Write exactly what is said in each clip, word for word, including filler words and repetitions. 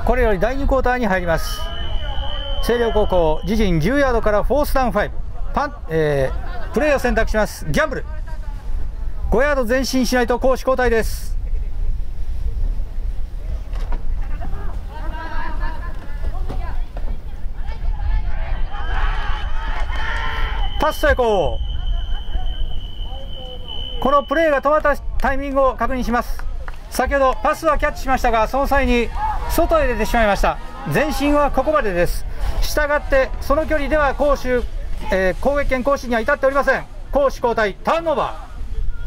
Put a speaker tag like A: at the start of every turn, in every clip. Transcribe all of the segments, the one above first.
A: これよりだいにクォーターに入ります。星稜高校、自陣じゅうヤードからフォースダウンごパン、えー、プレーを選択します。ギャンブルごヤード前進しないと攻守交代です。パス成功。このプレーが止まったタイミングを確認します。先ほどパスはキャッチしましたが、その際に外へ出てしまいました。前進はここまでです。したがってその距離では攻守、えー、攻撃権行使には至っておりません。攻守交代、ターンオーバー。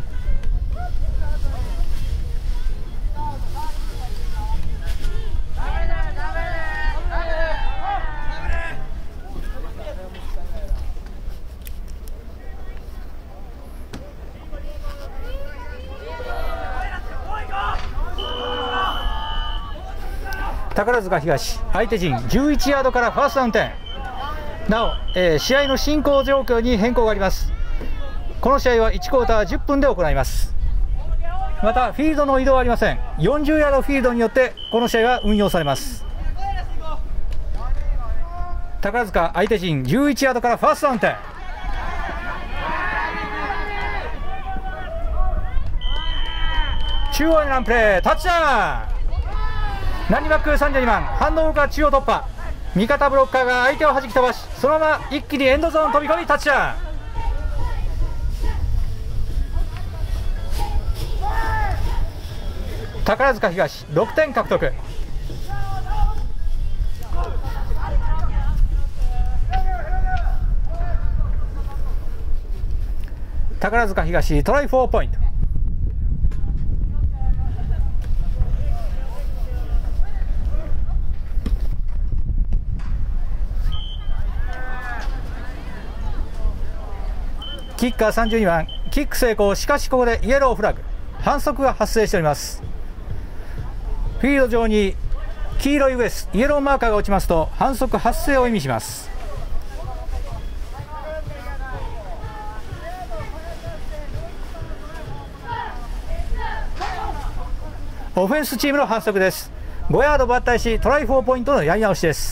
A: 宝塚東、相手陣じゅういちヤードからファーストダウン点。なお、えー、試合の進行状況に変更があります。この試合はいちクォーターじゅっぷんで行います。またフィールドの移動はありません。よんじゅうヤードフィールドによってこの試合は運用されます。宝塚相手陣じゅういちヤードからファーストダウン点。中央へのランプレー、タッチダウン。ランニングバックさんじゅうにばん、反応が中央突破。味方ブロッカーが相手を弾き飛ばし、そのまま一気にエンドゾーン飛び込みタッチダウン。宝塚東ろくてん獲得。宝塚東トライフォーポイント。キッカーさんじゅうにばん、キック成功。しかしここでイエローフラグ、反則が発生しております。フィールド上に黄色いウエス、イエローマーカーが落ちますと反則発生を意味します。オフェンスチームの反則です。ごヤード抜体しトライフォーポイントのやり直しです。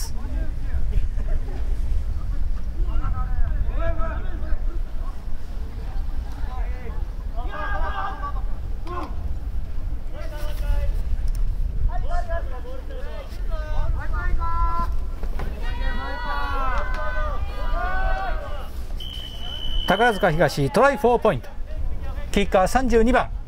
A: 宝塚東トライフォーポイント。キッカーさんじゅうにばん、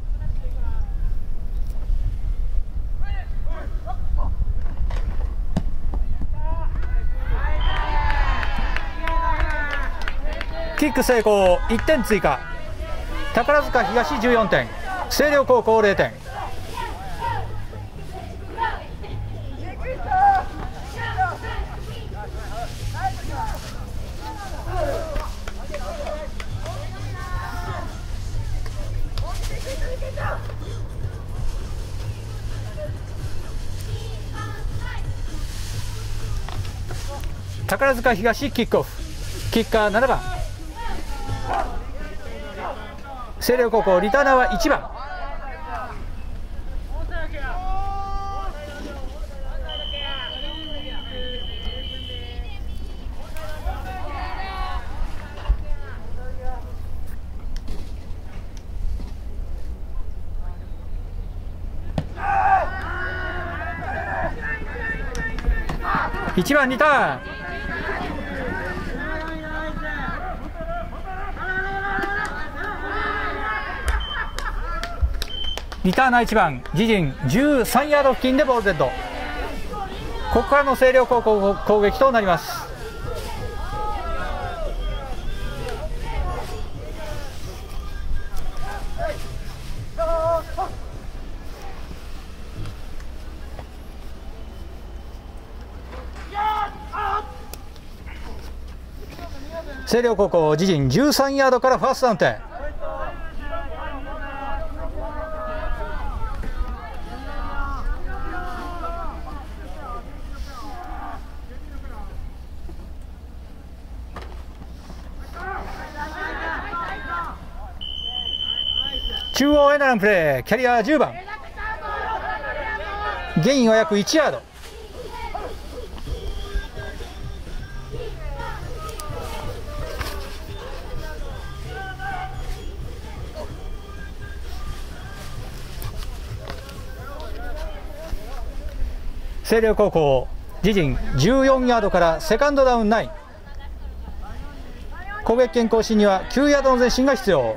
A: キック成功。いってん追加。宝塚東じゅうよんてん、星稜高校れいてん。宝塚東キックオフ。キッカーななばん、星稜高校リターナーはいちばん。いちばんリターン。リターナーいちばん、自陣じゅうさんヤード付近でボールデッド。ここからの星稜高校攻撃となります。星稜高校自陣じゅうさんヤードからファーストダウン点。中央へのランプレー、キャリアじゅうばん、ゲインは約いちヤード。 星稜高校自陣じゅうよんヤードからセカンドダウンナイン、攻撃権更新にはきゅうヤードの前進が必要。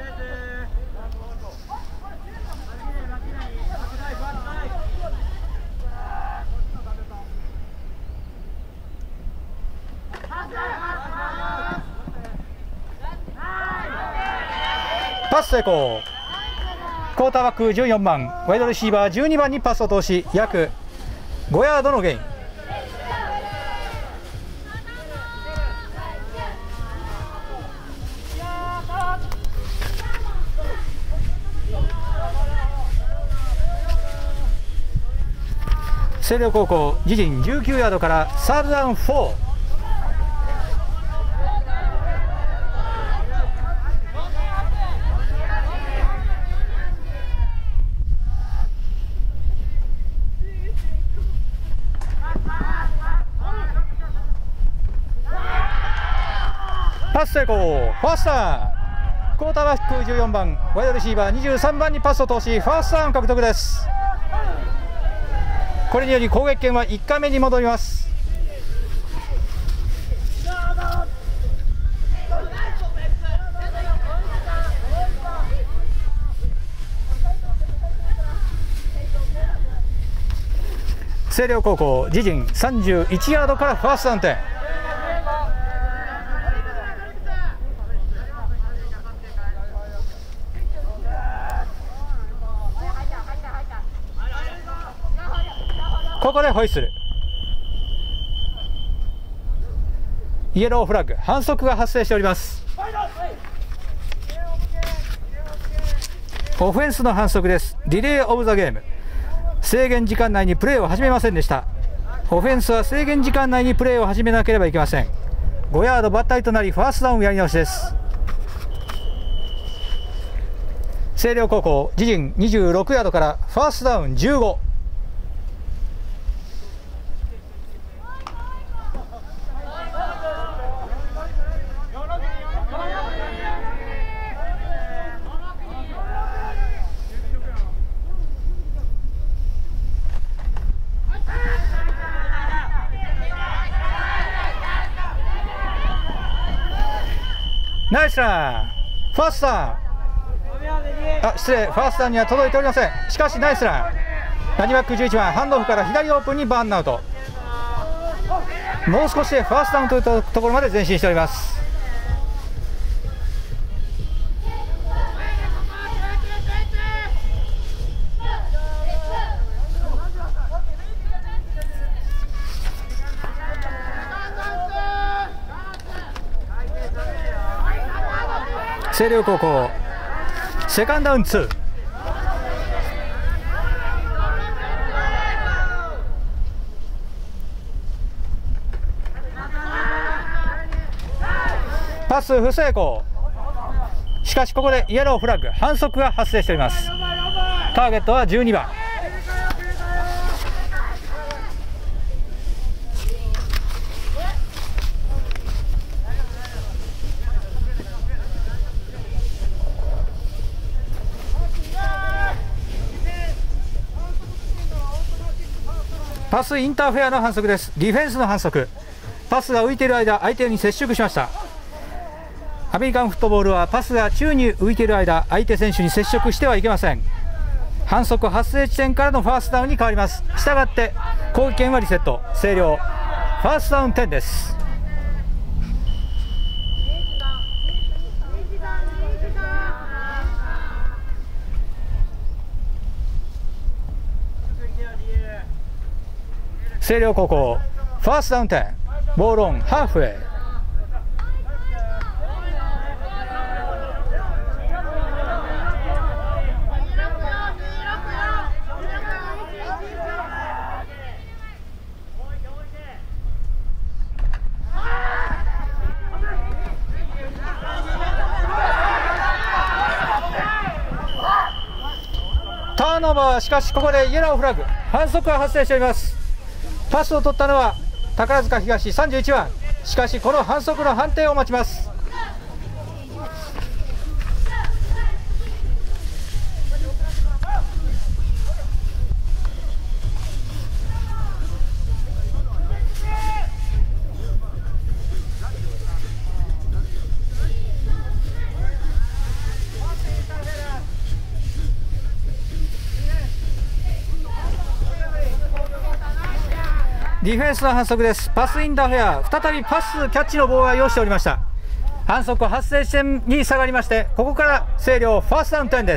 A: パス成功。クォーターバックじゅうよんばん、ワイドレシーバーじゅうにばんにパスを通し、約ごヤードのゲイン。星稜高校自陣じゅうきゅうヤードからサードダウンよん。パス成功。ファーストダウン。クォーターバックじゅうよんばん、ワイドレシーバーにじゅうさんばんにパスを通し、ファーストダウン獲得です。これにより攻撃権はいっかいめに戻ります。星稜高校自陣さんじゅういちヤードからファーストダウン点。ここでホイッスル。イエローフラッグ、反則が発生しております。オフェンスの反則です。ディレイオブザゲーム。制限時間内にプレーを始めませんでした。オフェンスは制限時間内にプレーを始めなければいけません。ごヤードバッタリとなり、ファーストダウンやり直しです。星稜高校自陣にじゅうろくヤードからファーストダウンじゅうご。ナイスラン。ファーストダウン。あ、失礼、ファーストダウンには届いておりません。しかしナイスラン。ランニングバックじゅういちばん、ハンドオフから左オープンにバーンアウト。もう少しでファーストダウンというところまで前進しております。星稜高校セカンドダウンに。パス不成功。しかしここでイエローフラッグ、反則が発生しております。ターゲットはじゅうにばん。パスインターフェアの反則です。ディフェンスの反則。パスが浮いている間、相手に接触しました。アメリカンフットボールはパスが宙に浮いている間、相手選手に接触してはいけません。反則発生地点からのファーストダウンに変わります。したがって攻撃権はリセット。星稜ファーストダウンじゅうです。星稜高校ファーストダウンじゅう、ボールオンハーフウェイ。ターンオーバー。しかしここでイエローフラッグ、反則が発生しております。パスを取ったのは宝塚東さんじゅういちばん。しかしこの反則の判定を待ちます。 ディフェンスの反則です。パスインターフェア、再びパスキャッチの妨害をしておりました。反則発生地点に下がりまして、ここから星稜ファーストダウン点です。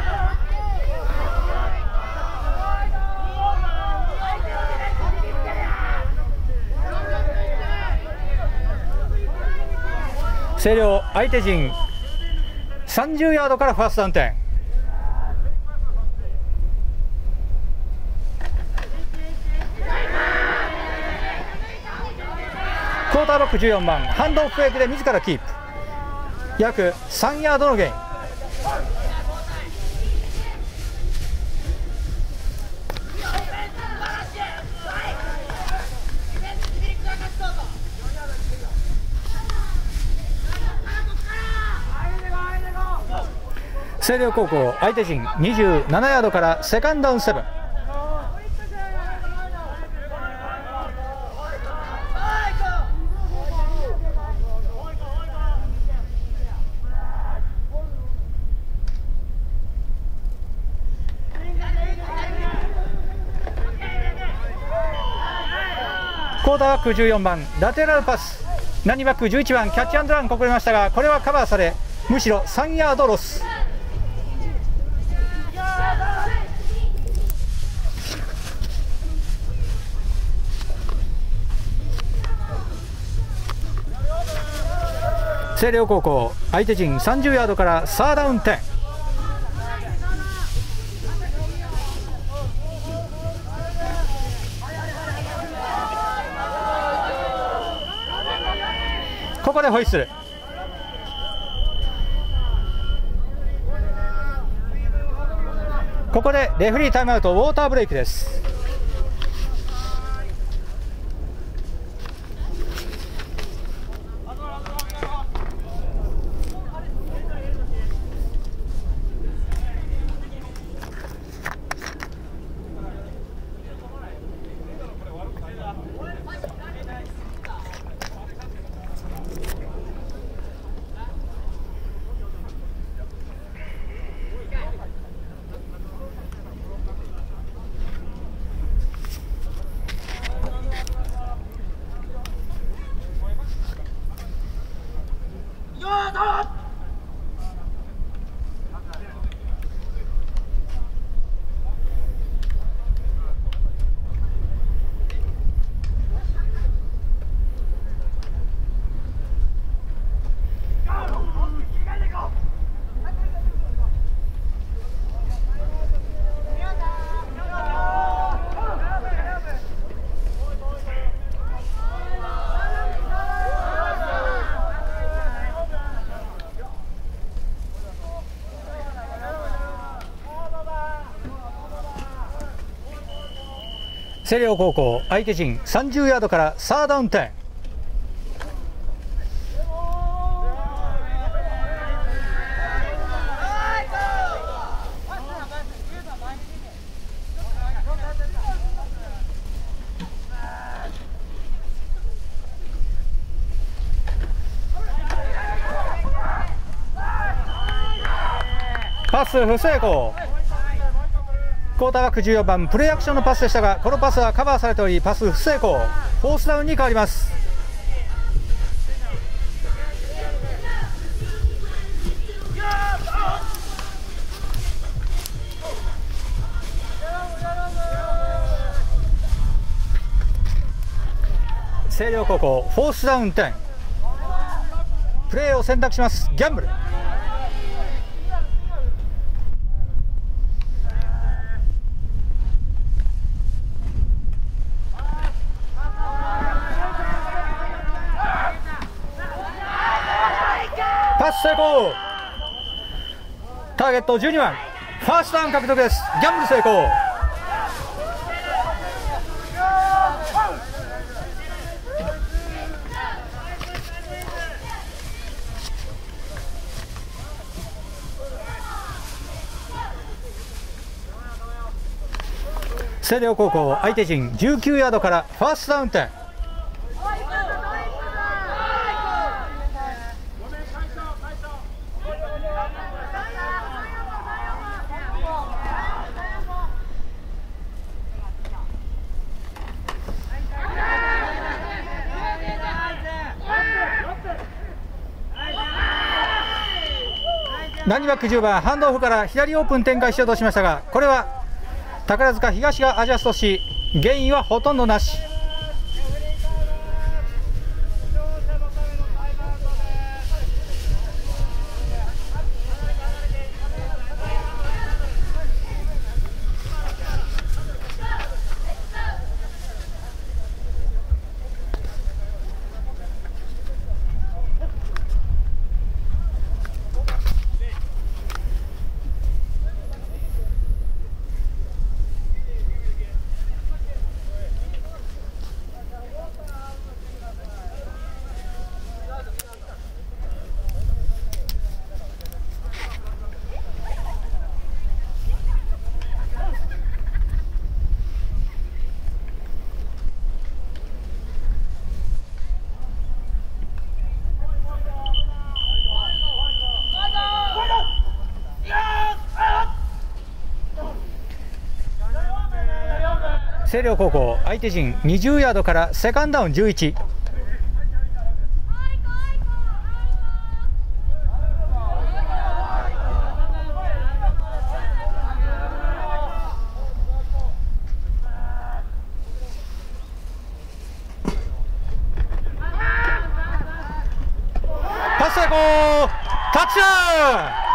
A: 星稜相手陣さんじゅうヤードからファーストダウン点。クォーターバックじゅうよんばん、ハンドオフフェイクで自らキープ、約さんヤードのゲイン。星稜高校相手陣にじゅうななヤードからセカンドダウンセブン。クォーターバックじゅうよんばん、ラテラルパス、ランニングバックじゅういちばん、キャッチアンドランここれましたが、これはカバーされ、むしろさんヤードロス。星稜高校相手陣さんじゅうヤードからサーダウン点。ここでホイッスル。ここでレフェリータイムアウト、ウォーターブレイクです。星稜高校相手陣さんじゅうヤードからサーダウン点。パス不成功。クォーターバックじゅうよんばん、プレーアクションのパスでしたが、このパスはカバーされており、パス不成功、フォースダウンに変わります。星稜高校フォースダウン点。プレーを選択します。ギャンブル。パス成功。ターゲットじゅうにばん、ファーストダウン獲得です。ギャンブル成功。星稜高校相手陣じゅうきゅうヤードからファーストダウン点。 ランニバックじゅうばんハンドオフから左オープン展開しようとしましたが、これは宝塚東がアジャストし、ゲインはほとんどなし。星稜高校相手陣にじゅうヤードからセカンドダウンじゅういち。パス成功、タッチダウン。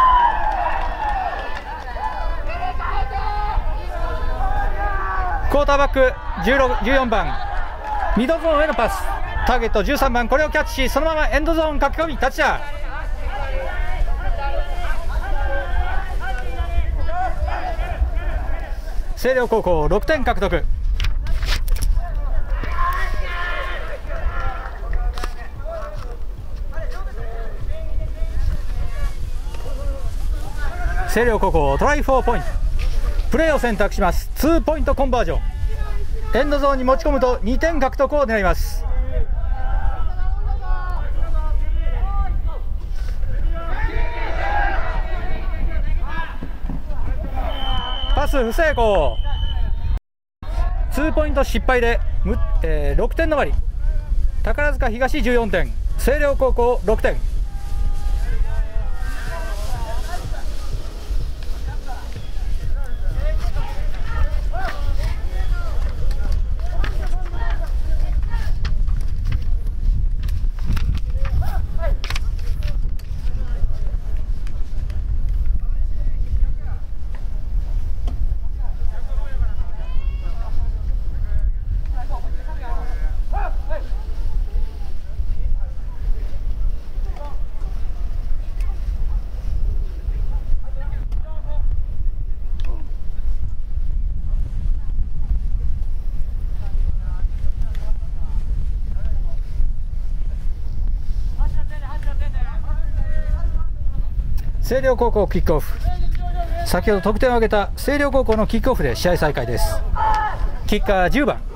A: クォーターバックじゅうろく、じゅうよんばんミドゾーンへのパス、ターゲットじゅうさんばん、これをキャッチし、そのままエンドゾーン駆け込みタッチダウン。星稜高校ろくてん獲得。星稜高校トライフォーポイント、プレーを選択します。ツーポイントコンバージョン、エンドゾーンに持ち込むとにてん獲得を狙います。パス不成功、ツーポイント失敗で、えー、ろくてん止まり。宝塚東じゅうよんてん、星稜高校ろくてん。星稜高校キックオフ、先ほど得点を挙げた星稜高校のキックオフで試合再開です。キッカーじゅうばん、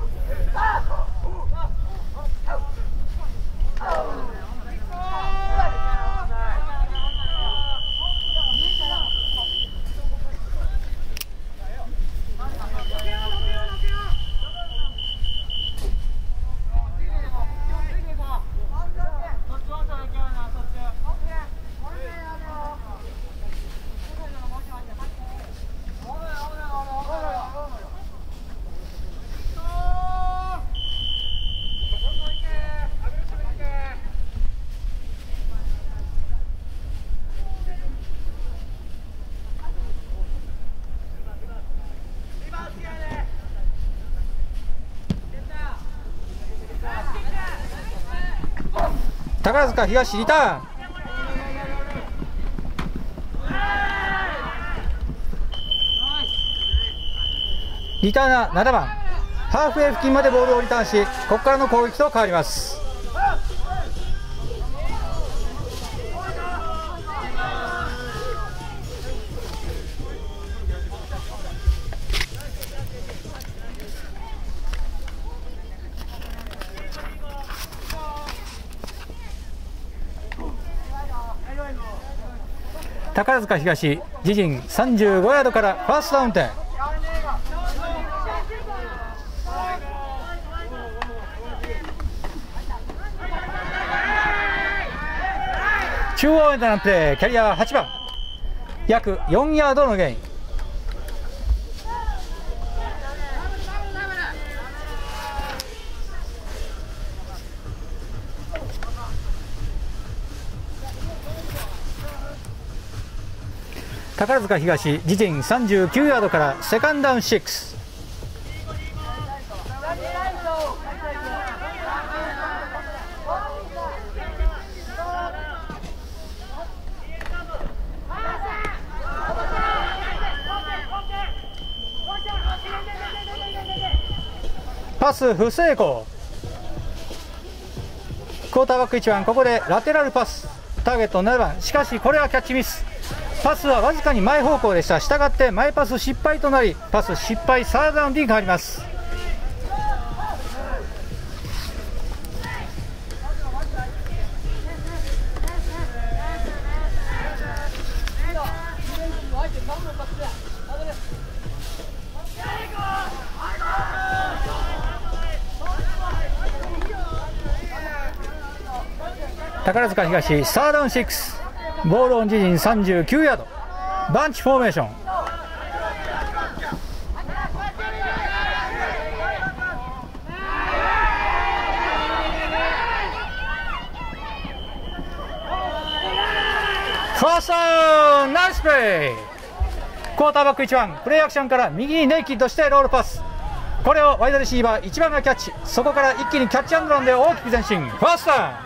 A: 宝塚東リターン。リターナーななばん、ハーフウェイ付近までボールをリターンし、ここからの攻撃と変わります。宝塚東自陣さんじゅうごヤードからファーストダウン点。中央エンドランプレー、キャリアはちばん約よんヤードのゲイン。宝塚東、自陣さんじゅうきゅうヤードからセカンドダウンろく。パス不成功。クォーターバックいちばん、ここでラテラルパス、ターゲットななばん、しかしこれはキャッチミス。パスはわずかに前方向でした。したがって前パス失敗となり、パス失敗、サードダウンに変わります。宝塚東、サードダウンろく、ボールオン自陣さんじゅうきゅうヤード、バンチフォーメーション。ファーストダウン、ナイスプレー。クォーターバックいちばん、プレーアクションから右にネイキッドしてロールパス、これをワイドレシーバーいちばんがキャッチ、そこから一気にキャッチアンドランで大きく前進、ファーストダウン。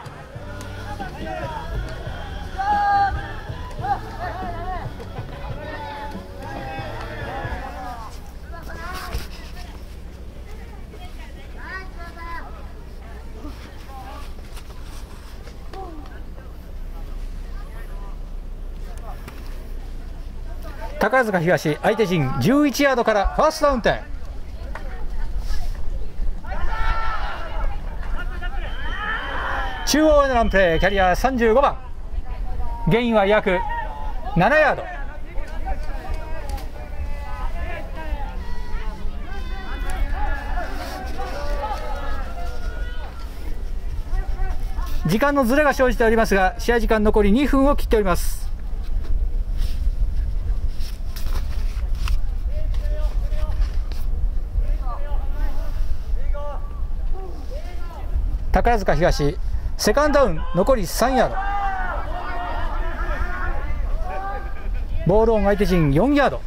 A: 宝塚東、相手陣じゅういちヤードからファーストダウン点。中央へのランプレー、キャリアさんじゅうごばん、ゲインは約ななヤード。時間のずれが生じておりますが、試合時間残りにふんを切っております。宝塚東、セカンドダウン残りさんヤード、ボールオン相手陣よんヤード。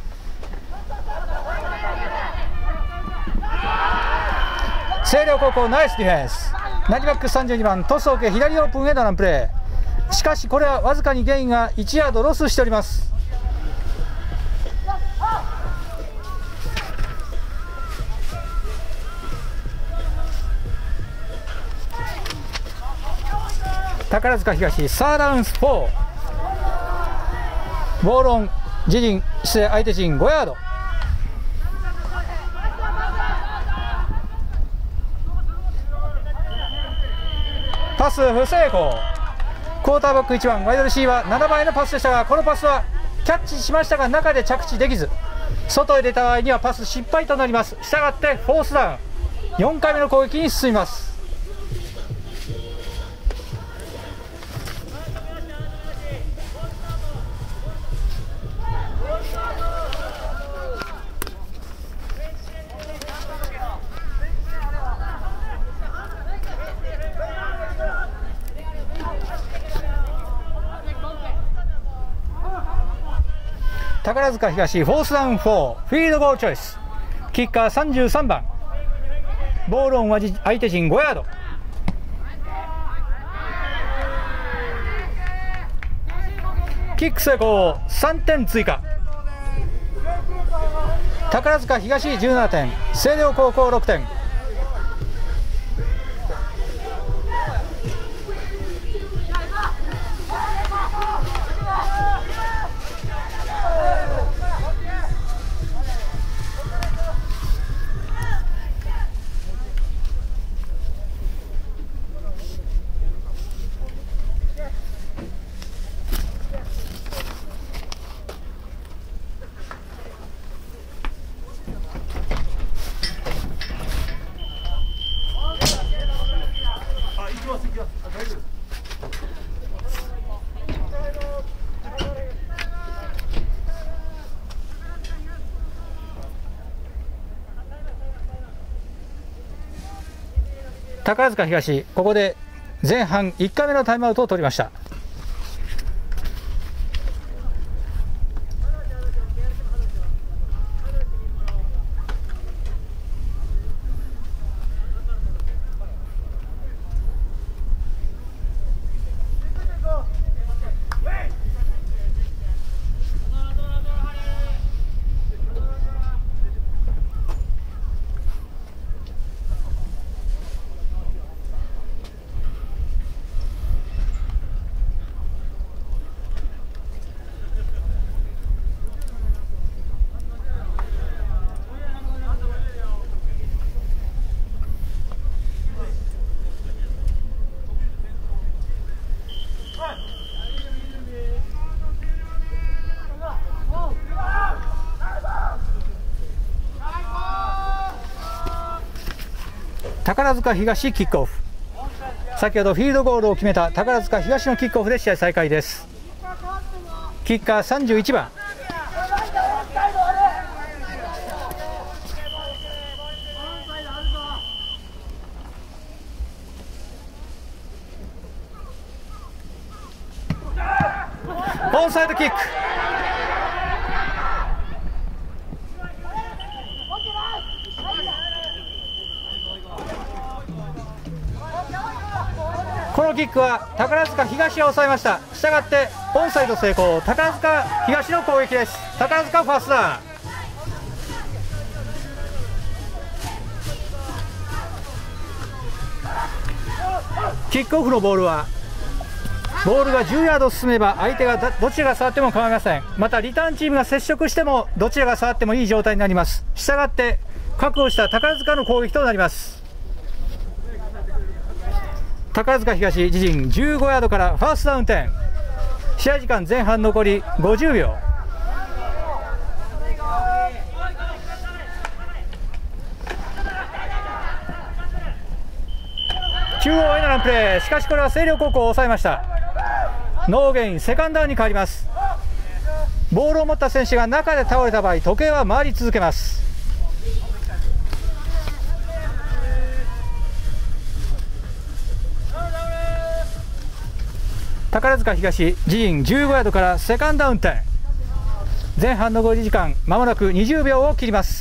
A: 星稜高校ナイスディフェンス。ナニバックさんじゅうにばん、トスを受け左オープンへのランプレー、しかしこれはわずかにゲインがいちヤードロスしております。宝塚東、サードダウンスよん、ボールオン自陣、失礼相手陣ごヤード。パス不成功。クォーターバックいちばん、ワイドレシーバーななばんへのパスでしたが、このパスはキャッチしましたが中で着地できず、外へ出た場合にはパス失敗となります。したがってフォースダウン、よんかいめの攻撃に進みます。宝塚東、フォースダウンよん、フィールドゴールチョイス、キッカーさんじゅうさんばん、ボールオンは相手陣ごヤード。キック成功、さんてん追加。宝塚東じゅうななてん、星稜高校ろくてん。 宝塚東、ここで前半いっかいめのタイムアウトを取りました。宝塚東キックオフ。先ほどフィールドゴールを決めた宝塚東のキックオフで試合再開です。キッカーさんじゅういちばん、オンサイドキック。このキックは宝塚東が抑えました。したがってオンサイド成功。宝塚東の攻撃です。宝塚ファーストダウン。キックオフのボールはボールがじゅうヤード進めば相手がどちらが触っても構いません。またリターンチームが接触してもどちらが触ってもいい状態になります。したがって確保した宝塚の攻撃となります。宝塚東自陣じゅうごヤードからファーストダウン点。試合時間前半残りごじゅうびょう。中央へのランプレー。しかしこれは星稜高校を抑えました。ノーゲイン、セカンドダウンに変わります。ボールを持った選手が中で倒れた場合、時計は回り続けます。宝塚東自陣じゅうごヤードからセカンドダウン点。前半残り時間まもなくにじゅうびょうを切ります。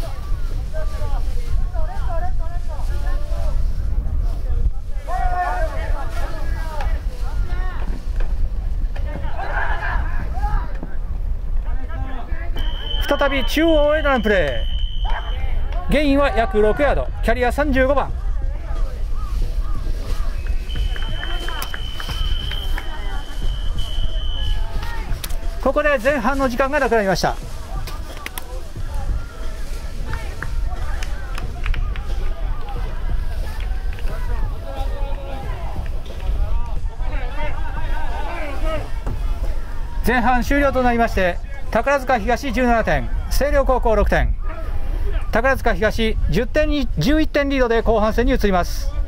A: 再び中央へのランプレー。ゲインは約ろくヤード、キャリアさんじゅうごばん。ここで前半の時間がなくなりました。前半終了となりまして、宝塚東じゅうななてん、星稜高校ろくてん。宝塚東じゅってんにじゅういってんリードで後半戦に移ります。